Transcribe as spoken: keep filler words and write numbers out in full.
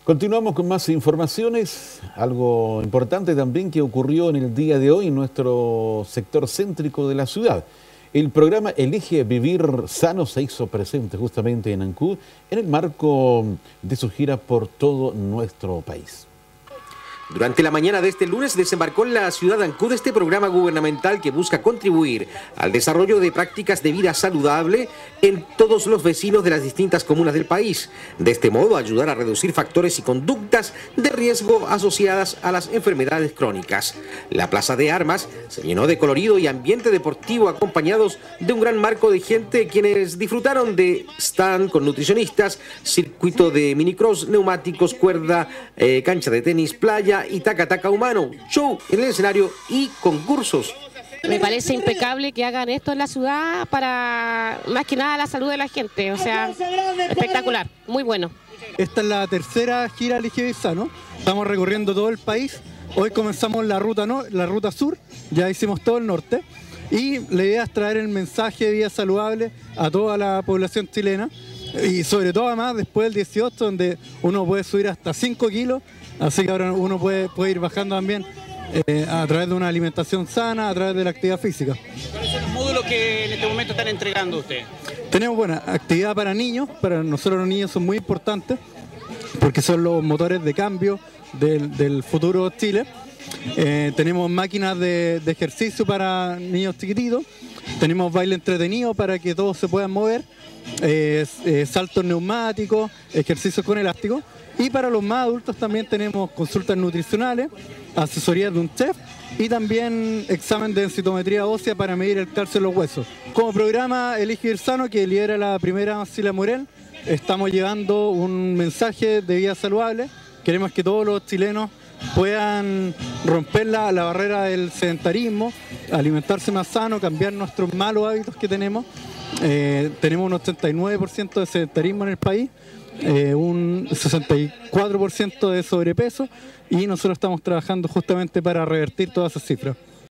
Continuamos con más informaciones, algo importante también que ocurrió en el día de hoy en nuestro sector céntrico de la ciudad. El programa Elige Vivir Sano se hizo presente justamente en Ancud en el marco de su gira por todo nuestro país. Durante la mañana de este lunes desembarcó en la ciudad de Ancud este programa gubernamental que busca contribuir al desarrollo de prácticas de vida saludable en todos los vecinos de las distintas comunas del país. De este modo, ayudar a reducir factores y conductas de riesgo asociadas a las enfermedades crónicas. La Plaza de Armas se llenó de colorido y ambiente deportivo acompañados de un gran marco de gente quienes disfrutaron de stand con nutricionistas, circuito de minicross, neumáticos, cuerda, eh, cancha de tenis, playa y taca-taca humano, show en el escenario y concursos. Me parece impecable que hagan esto en la ciudad para, más que nada, la salud de la gente. O sea, espectacular, muy bueno. Esta es la tercera gira Elige Vivir Sano. Estamos recorriendo todo el país. Hoy comenzamos la ruta, no, la ruta sur, ya hicimos todo el norte. Y la idea es traer el mensaje de vida saludable a toda la población chilena. Y sobre todo, además, después del dieciocho, donde uno puede subir hasta cinco kilos. Así que ahora uno puede, puede ir bajando también eh, a través de una alimentación sana, a través de la actividad física. ¿Cuáles son los módulos que en este momento están entregando ustedes? Tenemos buena actividad para niños. Para nosotros los niños son muy importantes porque son los motores de cambio del, del futuro Chile. Eh, tenemos máquinas de, de ejercicio para niños chiquititos. Tenemos baile entretenido para que todos se puedan mover. Eh, eh, saltos neumáticos, ejercicios con elástico. Y para los más adultos también tenemos consultas nutricionales, asesorías de un chef y también examen de densitometría ósea para medir el calcio en los huesos. Como programa Elige Vivir Sano, que lidera la primera Cecilia Morel, estamos llevando un mensaje de vida saludable. Queremos que todos los chilenos puedan romper la, la barrera del sedentarismo, alimentarse más sano, cambiar nuestros malos hábitos que tenemos. Eh, tenemos un ochenta y nueve por ciento de sedentarismo en el país. Eh, un sesenta y cuatro por ciento de sobrepeso y nosotros estamos trabajando justamente para revertir todas esas cifras.